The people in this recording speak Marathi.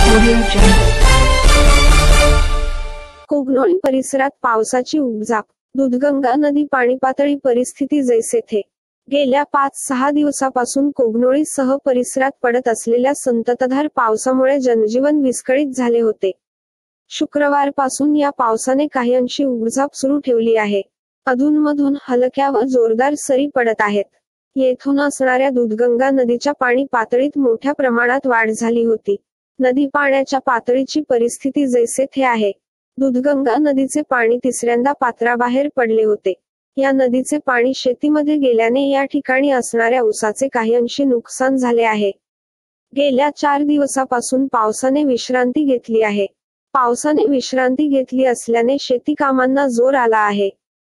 Audio Jungle. कोगनोळी परिसरात पावसाची उघजाप. दूधगंगा नदी पाणीपातळी परिस्थिती जैसे थे. गेल्या 5-6 दिवसापासून कोगनोळीसह परिसरात पडत असलेल्या संततधार पावसामुळे जनजीवन विस्कळीत झाले होते. शुक्रवारपासून या पावसाने काही अंशी उघडझाप सुरू ठेवली आहे. अधूनमधून हलक्या व जोरदार सरी पडत आहेत. येथून असणाऱ्या दूधगंगा नदीच्या पाणी पातळीत मोठ्या प्रमाणात वाढ झाली होती. नदी पाण्याच्या पातळीची परिस्थिती जैसे थे आहे. दूधगंगा नदीचे पाणी तिसऱ्यांदा पात्राबाहेर पडले होते. या नदीचे पाणी शेतीमध्ये गेल्याने या ठिकाणी असणाऱ्या ऊसाचे काही अंशी नुकसान झाले आहे. गेल्या 4 दिवसापासून पावसाने विश्रांती घेतली आहे. पावसाने विश्रांती घेतली असल्याने शेती कामांना जोर आला आहे.